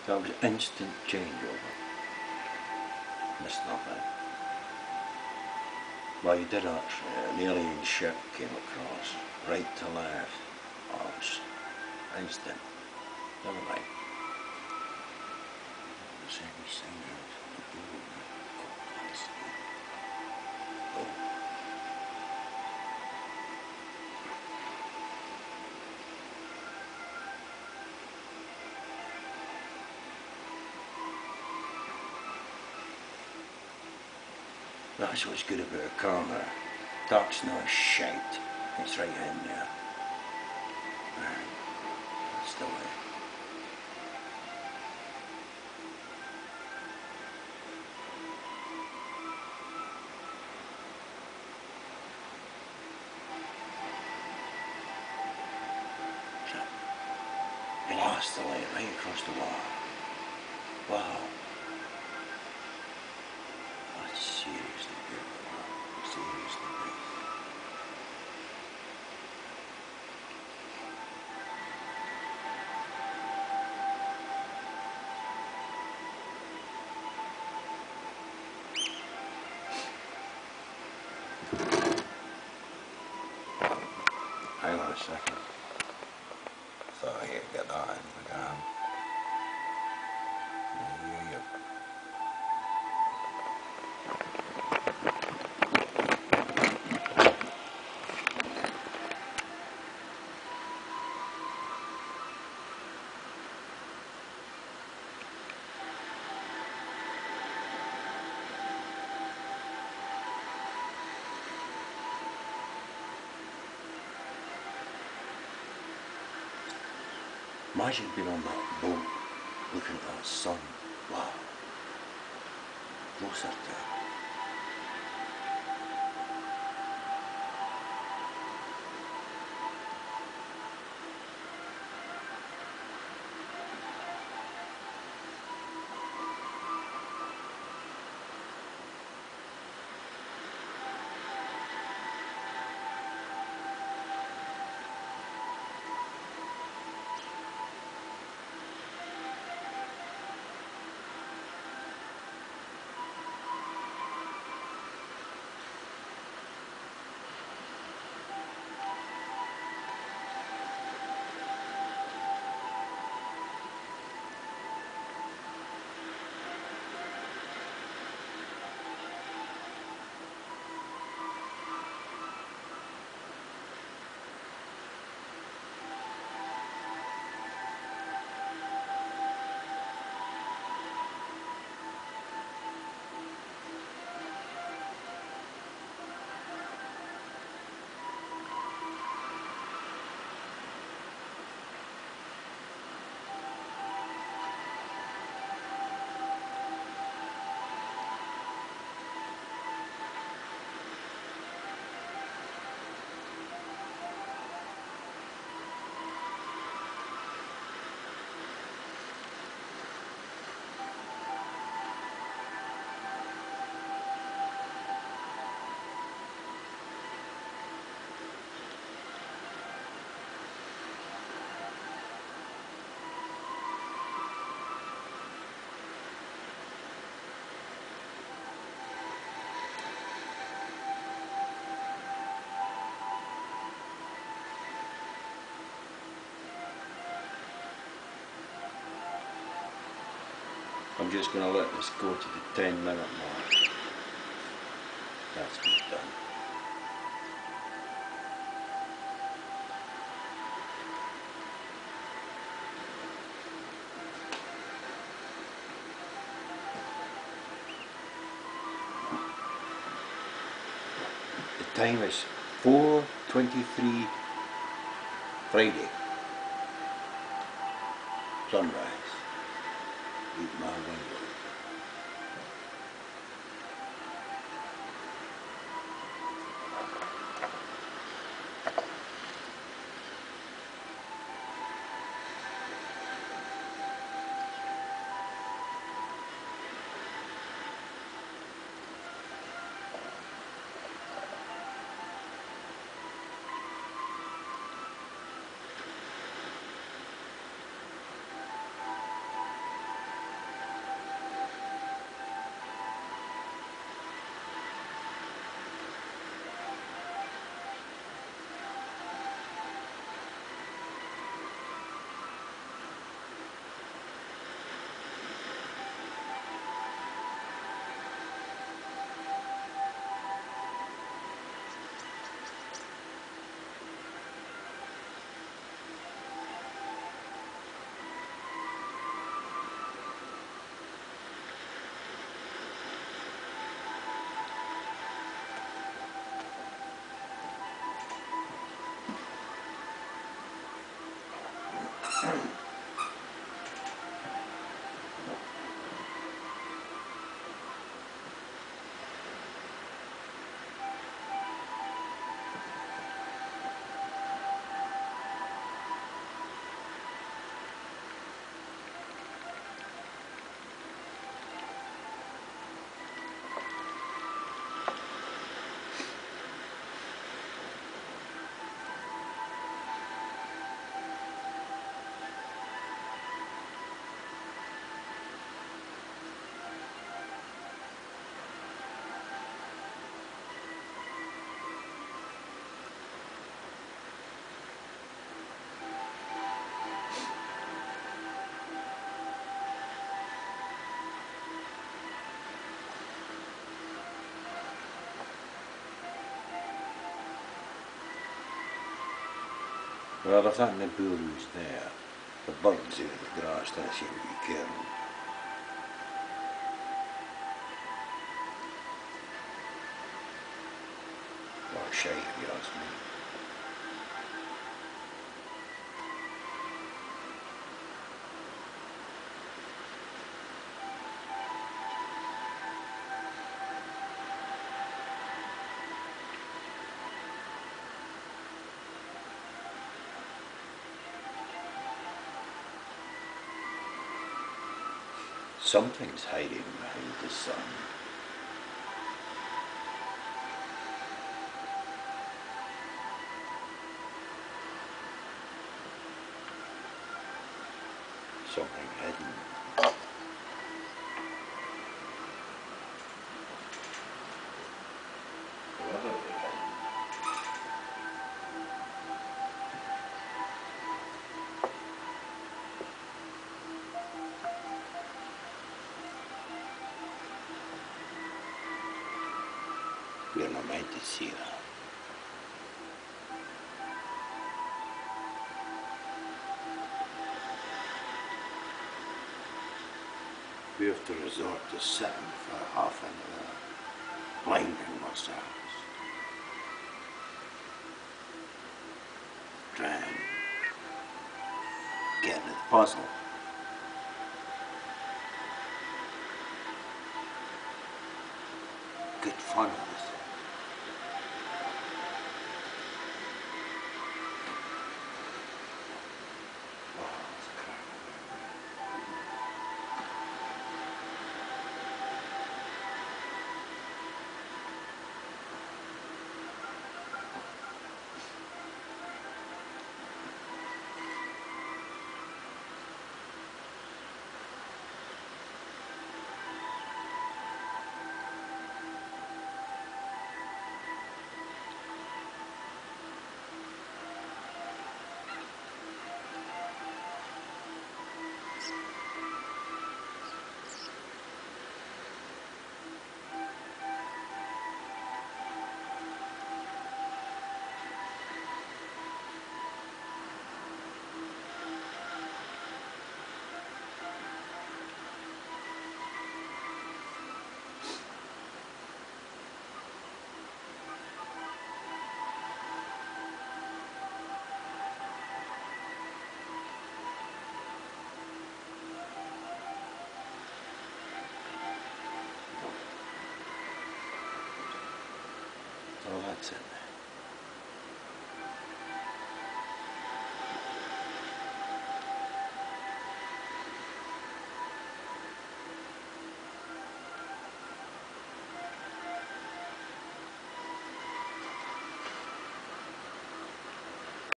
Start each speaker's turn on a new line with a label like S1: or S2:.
S1: That was instant changeover. Missed nothing. Well, you did actually. An alien ship came across, right to left. Oh, it was instant. Never mind. Was any sign of the movement? Oh, God's sake. Oh. That's what's good about a camera. That's not shite. It's right in there. Right. That's the way. You lost the light right across the wall. Wow. That's seriously good. Seriously good. Hang on a second. So here, get that in the cam. Here you go. Imagine being on that boat, looking at that sun. Wow. Closer to it. I'm just going to let this go to the 10-minute mark. That's me done. The time is 4:23 Friday. Sunrise. Eat my window. Well, I think the building's there. The birds in the grass, that seem to be caring. Well, shite, if you ask me. Something's hiding behind the sun. Something hidden. We're not meant to see that. We have to resort to sitting for half an hour, blinding ourselves, trying to get into the puzzle. Good fun with it. Oh, that's it.